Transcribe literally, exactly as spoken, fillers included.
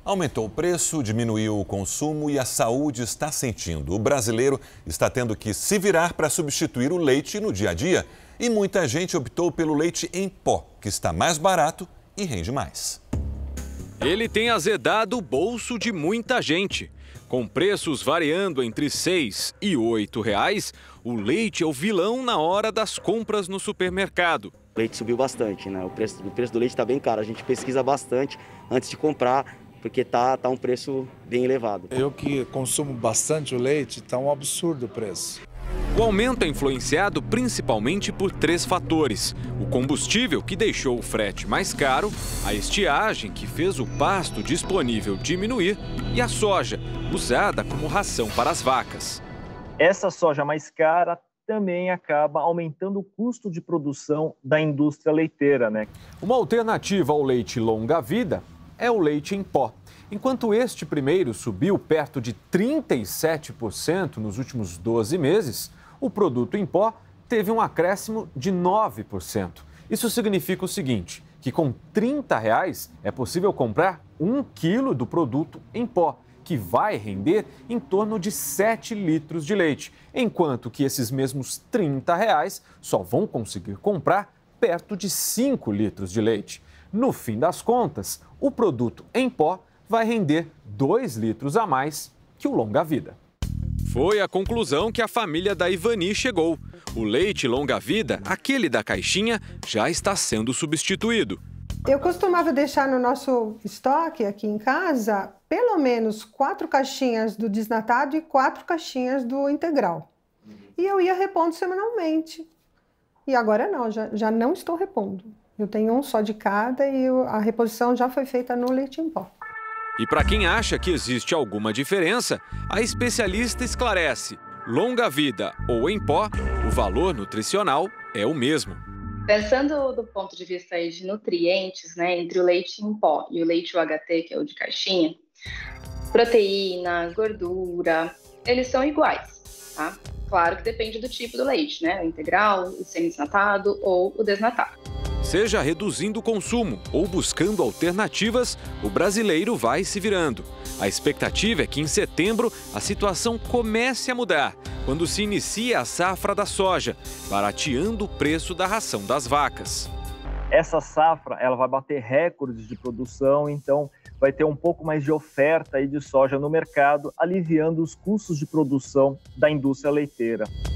Aumentou o preço, diminuiu o consumo e a saúde está sentindo. O brasileiro está tendo que se virar para substituir o leite no dia a dia. E muita gente optou pelo leite em pó, que está mais barato e rende mais. Ele tem azedado o bolso de muita gente. Com preços variando entre seis e oito reais, o leite é o vilão na hora das compras no supermercado. O leite subiu bastante, né? O preço, o preço do leite está bem caro. A gente pesquisa bastante antes de comprar, porque tá, tá um preço bem elevado. Eu que consumo bastante o leite, tá um absurdo o preço. O aumento é influenciado principalmente por três fatores: o combustível, que deixou o frete mais caro, a estiagem, que fez o pasto disponível diminuir, e a soja, usada como ração para as vacas. Essa soja mais cara também acaba aumentando o custo de produção da indústria leiteira, né? Uma alternativa ao leite longa-vida é o leite em pó. Enquanto este primeiro subiu perto de trinta e sete por cento nos últimos doze meses, o produto em pó teve um acréscimo de nove por cento. Isso significa o seguinte, que com trinta reais é possível comprar um quilo do produto em pó, que vai render em torno de sete litros de leite, enquanto que esses mesmos trinta reais só vão conseguir comprar perto de cinco litros de leite. No fim das contas, o produto em pó vai render dois litros a mais que o longa-vida. Foi a conclusão que a família da Ivani chegou. O leite longa-vida, aquele da caixinha, já está sendo substituído. Eu costumava deixar no nosso estoque aqui em casa pelo menos quatro caixinhas do desnatado e quatro caixinhas do integral. E eu ia repondo semanalmente. E agora não, já, já não estou repondo. Eu tenho um só de cada e a reposição já foi feita no leite em pó. E para quem acha que existe alguma diferença, a especialista esclarece: longa-vida ou em pó, o valor nutricional é o mesmo. Pensando do ponto de vista aí de nutrientes, né, entre o leite em pó e o leite U H T, que é o de caixinha, proteína, gordura, eles são iguais, tá? Claro que depende do tipo do leite, né? O integral, o semi-desnatado ou o desnatado. Seja reduzindo o consumo ou buscando alternativas, o brasileiro vai se virando. A expectativa é que em setembro a situação comece a mudar, quando se inicia a safra da soja, barateando o preço da ração das vacas. Essa safra ela vai bater recordes de produção, então vai ter um pouco mais de oferta aí de soja no mercado, aliviando os custos de produção da indústria leiteira.